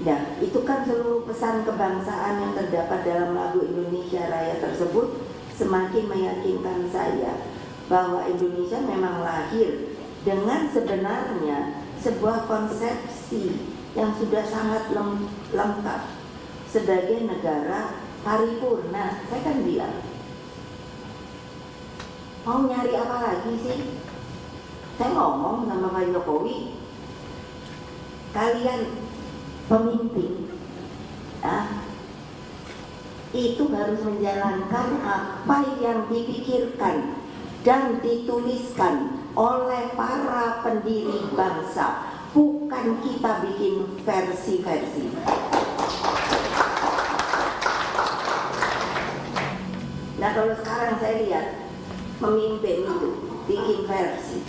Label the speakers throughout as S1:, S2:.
S1: Nah, itu kan seluruh pesan kebangsaan yang terdapat dalam lagu Indonesia Raya tersebut semakin meyakinkan saya bahwa Indonesia memang lahir dengan sebenarnya sebuah konsepsi yang sudah sangat lengkap sebagai negara paripurna. Saya kan bilang, mau nyari apa lagi sih? Saya ngomong sama Pak Jokowi, kalian pemimpin itu harus menjalankan apa yang dipikirkan dan dituliskan oleh para pendiri bangsa, bukan kita bikin versi-versi. Nah, kalau sekarang saya lihat pemimpin itu bikin versi,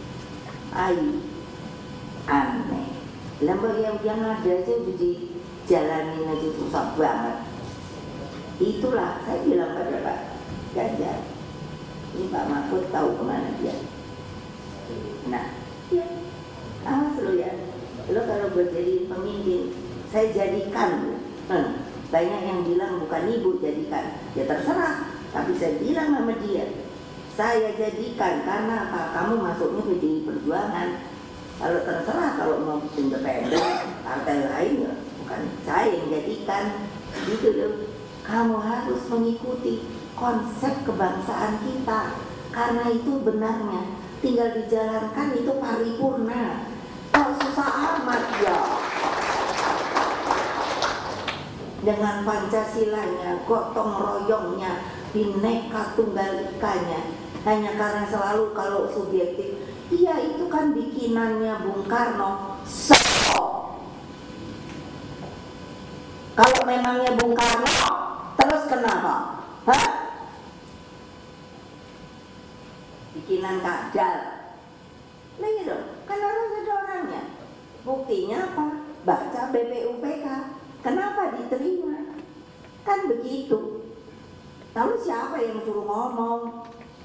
S1: aneh. Lembaga yang ada aja udah dijalanin aja susah banget. Itulah saya bilang pada Pak Ganjar, ini Pak Mahfud tahu kemana dia. Nah, ya, awas lo ya, lo kalau buat jadi pemimpin, saya jadikan. Banyak yang bilang bukan ibu jadikan, ya terserah. Tapi saya bilang sama dia, saya jadikan karena apa? Kamu masuknya ke PDI Perjuangan. Kalau terserah, kalau mau independen, partai lain ya bukan saya yang jadikan. Gitu loh. Kamu harus mengikuti konsep kebangsaan kita, karena itu benarnya. Tinggal dijalankan, itu paripurna. Oh, susah amat ya. Dengan Pancasilanya, gotong royongnya, Bhinneka Tunggal Ikanya, hanya karena selalu kalau subjektif, iya itu kan bikinannya Bung Karno. Kalau memangnya Bung Karno, terus kenapa? Hah? Bikinan Kak Dal. Nah gitu, kan harus ada orangnya. Buktinya apa? Baca BPUPK. Kenapa diterima? Kan begitu. Lalu siapa yang suruh ngomong?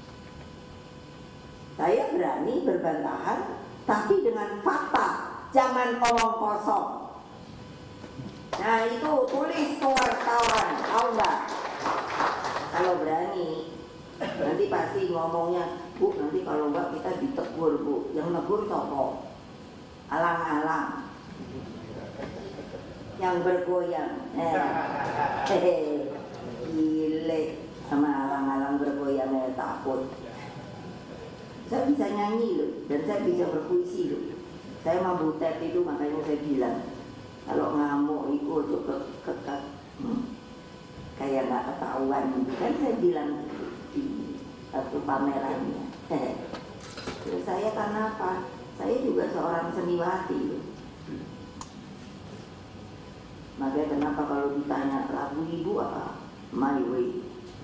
S1: Saya berani berbantahan, tapi dengan fakta, jangan omong kosong. Nah itu tulis ke wartawan, tahu nggak? Kalau berani, nanti pasti ngomongnya, Bu, nanti kalau nggak kita ditegur, Bu. Yang negur sopo? Alang-alang, yang bergoyang. Gile, sama alang-alang bergoyang takut. Saya bisa nyanyi loh, dan saya bisa berpuisi loh. Saya mau butet itu, makanya saya bilang, kalau ngamuk itu cukup kekat, kayak nggak ketahuan. Kan saya bilang gitu di satu pamerannya. Terus saya karena apa? Saya juga seorang seniwati loh. Makanya kenapa kalau ditanya lagu ibu apa? My Way.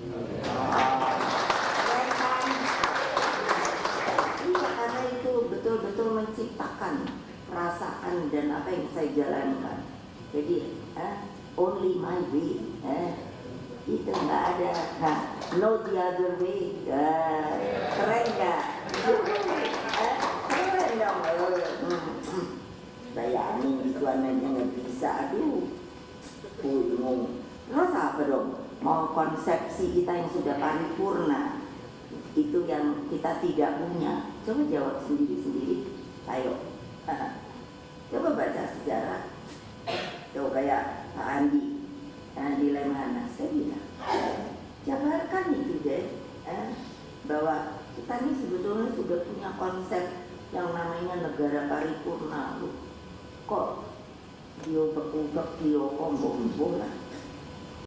S1: Iya, karena itu betul-betul menciptakan perasaan dan apa yang saya jalankan. Jadi only my way. Itu nggak ada. Nah, no the other way. Keren nggak? Keren dong. Bayangin gituan aja nggak bisa. Aduh, bingung. Terus apa dong? Mau konsepsi kita yang sudah paripurna, itu yang kita tidak punya. Coba jawab sendiri-sendiri. Ayo, coba baca sejarah. Tuh kayak Pak Andi Lemhanas, saya bilang, jabarkan itu deh, bahwa kita ini sebetulnya sudah punya konsep yang namanya negara paripurna. Kok diobek-ubek, diokom-bombong lah.